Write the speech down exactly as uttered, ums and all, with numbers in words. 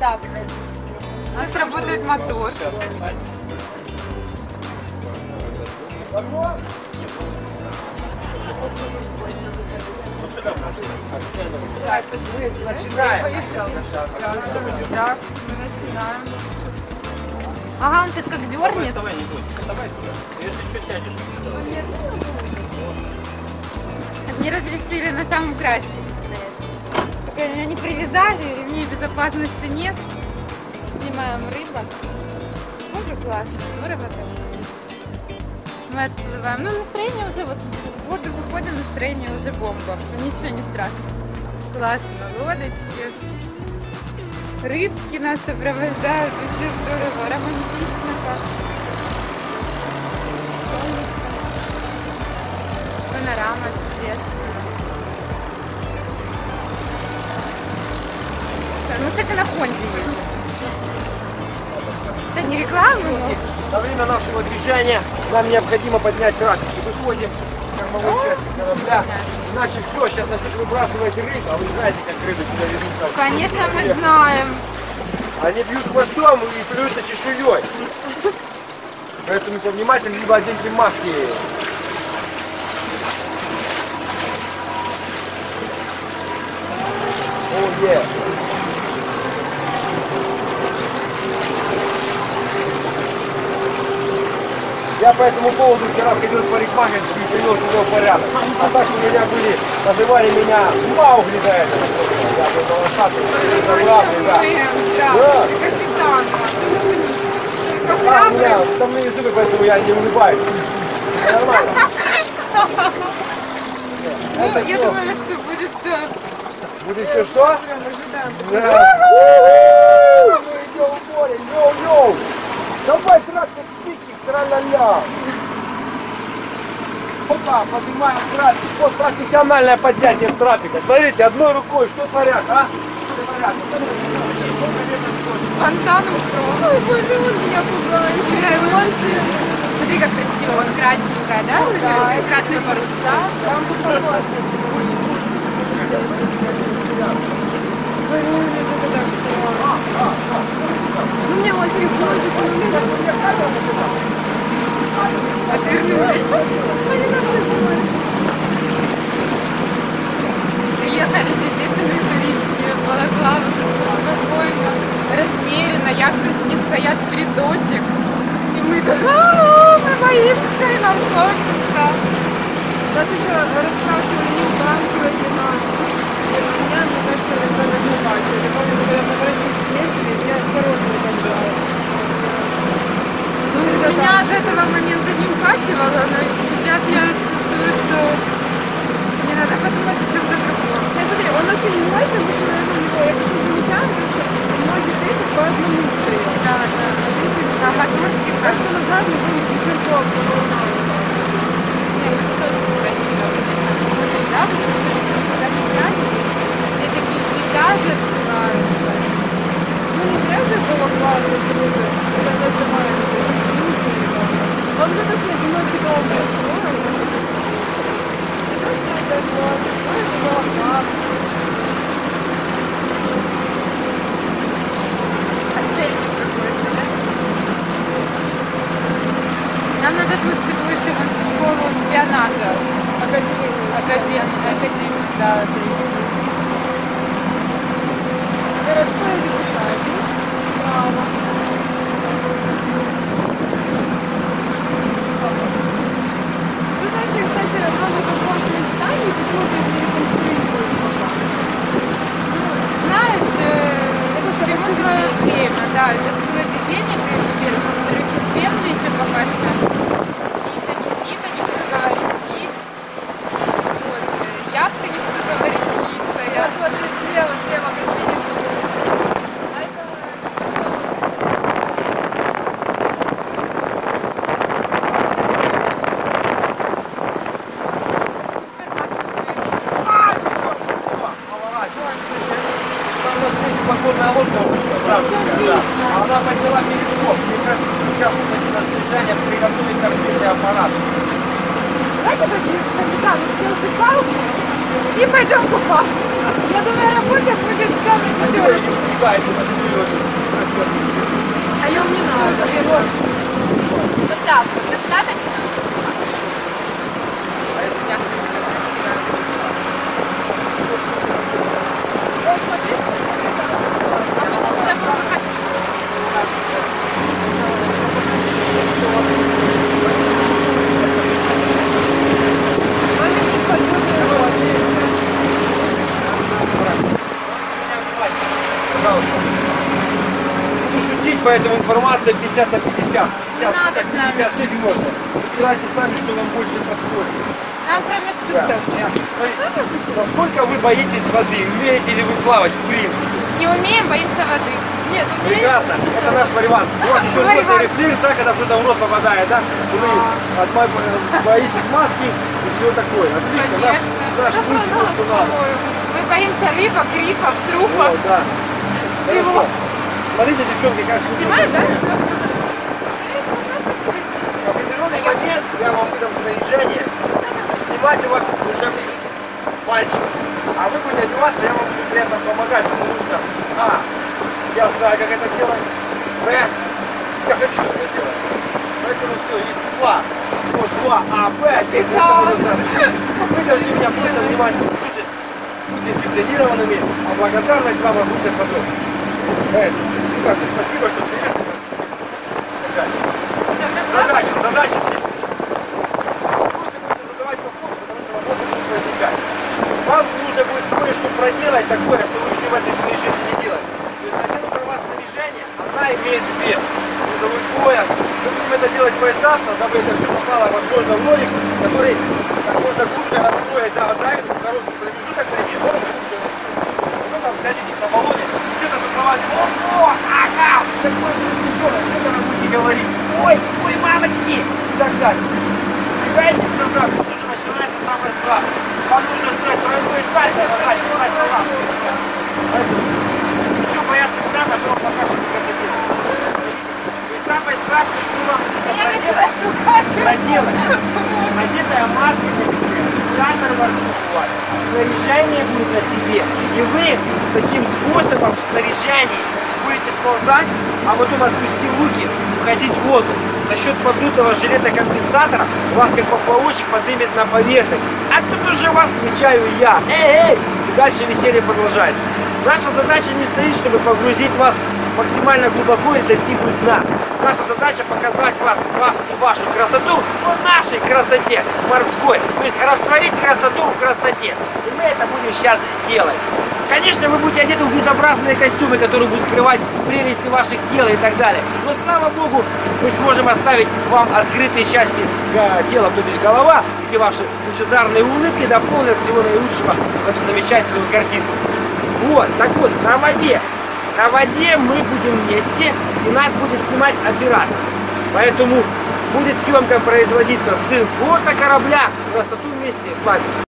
Так. Сейчас работает мотор. Так, мы начинаем. Так, мы начинаем. Ага, он сейчас как дернет. Давай, не будь. Давай туда. Если что тянешь. Не разрешили на самом краешке. Только меня не привязали, ремней безопасности нет. Снимаем рыбок. Ну, как классно. Мы работаем. Мы отплываем. Ну, настроение уже, вот в воду выходим, настроение уже бомба. Ничего не страшно. Классно. Лодочки. Рыбки нас сопровождают. Очень здорово. Романтично как. Панорама чудесная. Ну, кстати, на Хонде едет. Это не реклама, но... Во время нашего движения нам необходимо поднять краску. Выходим в кормовой части корабля. Иначе все, сейчас начнут выбрасывать рыбу. А вы знаете, как рыбы себя ведут? Конечно, мы знаем. Они бьют хвостом и плюются чешуей. Поэтому повнимательнее, либо оденьте маски. О, е. Я по этому поводу вчера сходил в парикмахерскую и привел себя в порядок. А так у меня были, называли меня Маугли до этого. Я был волосатый, забравный, да. Да, капитан. А, у меня вставные зубы, поэтому я не улыбаюсь. Нормально. Ну, я думаю, что будет все. Будет все что? Прям ожидаем. Да. Мы идем в море, йоу-йоу. Давай трактор стики, тра-ля-ля. Опа, поднимаем трапик. Вот профессиональное поднятие трапика. Смотрите, одной рукой, что творят, а? Что творят? Фонтан устроил. Ой, боже, он меня пугает. Он же... Смотри, как красиво. Он красненькая, да? Да. Красный парус, да? Там пустово. Ну, мне очень хочется. Отвернулись. Приехали здесь бешеные туристки, балаклавы, спокойно, размеренно, яхты не стоят в рядочек. И мы так, а мы боимся, и нам хочется. Нас еще расспрашивали, не укачивать ли нас. Меня, мне кажется, это даже не укачивали. Я помню, когда мы в России съездили, меня короткий укачивали. Меня от этого момента не укачивало, но сейчас я чувствую, что мне надо подумать о чем-то другом. Я смотри, он очень мощный, потому что, наверное, у него, я просто замечаю, что многие треки по одному стоят. Да, да. А здесь их да, моторчик. Так что назад мы будем с ветерком по волнам. Нет, это тоже красиво, конечно. Очень, да, вот когда мы гуляли, все такие пейзажи открываются. Ну не зря же было классно с рыбы, когда называют жемчужины. Он вот это одинокий дом построил. Это это было, это было классно. Отшельник какой-то, да? Нам надо будет больше в школу шпионажа. Академию. Академию, академию, да, это есть. Городской или кушайки? Право. Вы знаете, кстати, надо заброшенных зданий, почему-то их не реконструируют пока. Ну, знаешь, это всему свое время, да, это стоит и денег, и, во-первых, во-вторых, тут земли еще пока что. Нита, не нита, не буду говорить, чист. Вот, яхты, не буду говорить, чистая. Вот смотри, слева, слева гостиница. Подводная лодка, да. Она подняла перекоп. Мне кажется, сейчас начинает движение приготовить торпедный аппарат. Давайте, капитан, сделайте паузу и пойдем купаться. Я думаю, работа будет самый А чего пятерочка. не убегаете на серьезно? А ее не надо. Вот так, достаточно? Ой, смотри, сколько это. Пожалуйста. Буду шутить, поэтому информация пятьдесят на пятьдесят. пятьдесят, Не надо с нами пятьдесят серьезно. Выбирайте сами, что вам больше подходит. Нам кроме Да. шуток. Смотрите, насколько вы боитесь воды? Умеете ли вы плавать в принципе? Не умеем, боимся воды. Нет, умеем. Прекрасно. Это наш вариант. У вас еще Вариант. ротный рефлекс, да, когда что-то в рот попадает, да? Вы от мо- боитесь маски и всего такое. Отлично. Наш, наш Это случай то, что надо. Мы боимся рыбок, рифов, трупов. Вот, да. Хорошо. Всего. Смотрите, девчонки, как все Снимаешь, да? В определенный момент я вам выдам снаряжение. Снимать у вас уже мальчик. А вы будете одеваться, я вам буду при этом помогать, потому что А, я знаю, как это делать. Б, я хочу это делать. Поэтому все, есть два. Вот два А, Б, этого достаточно. Вы должны меня просто внимательно слушать, быть дисциплинированными, а благодарность вам озвучат потом. Поэтому, ну как, спасибо, что приехали. Задача, задача. Вопросы будете задавать по ходу, потому что вопросы будут возникать. Вам нужно будет кое-что проделать такое, что вы еще в этой своей жизни не делали. То есть надежда у вас снаряжение, она имеет вес. Трудовой пояс. Мы будем это делать поэтапно, дабы это все попало, возможно, в ролик, который как можно кружка раскроет, да, отравит в короткий промежуток времени. Вот кружка раскроет. Вы там сядетесь на баллоне, естественно, со словами «Ого, ага, такое все тяжелое», все это будете говорить «Ой, ой, мамочки» и так далее. Двигаетесь назад, тут уже начинается самое страшное. Вам нужно сделать тройной сальто, сальто, сальто, сальто. Ничего бояться не надо, но вам покажем, как это делать. И самое страшное, что вам нужно проделать, проделать. Надетая маска на лице, камера во рту у вас, снаряжение будет на себе. И вы таким способом в снаряжении будете сползать, а потом отпустив руки, уходить в воду. За счет подутого жилета компенсатора вас как поплавочек поднимет на поверхность. А тут уже вас встречаю я. Эй, эй! И дальше веселье продолжается. Наша задача не стоит, чтобы погрузить вас максимально глубоко и достигнуть дна. Наша задача показать вас, вас и вашу красоту в нашей красоте морской. То есть растворить красоту в красоте. И мы это будем сейчас делать. Конечно, вы будете одеты в безобразные костюмы, которые будут скрывать прелести ваших тел и так далее. Но, слава богу, мы сможем оставить вам открытые части э, тела, то есть голова, где ваши лучезарные улыбки дополнят всего наилучшего в эту замечательную картинку. Вот, так вот, на воде. На воде мы будем вместе, и нас будет снимать оператор. Поэтому будет съемка производиться с борта корабля в высоту вместе с вами.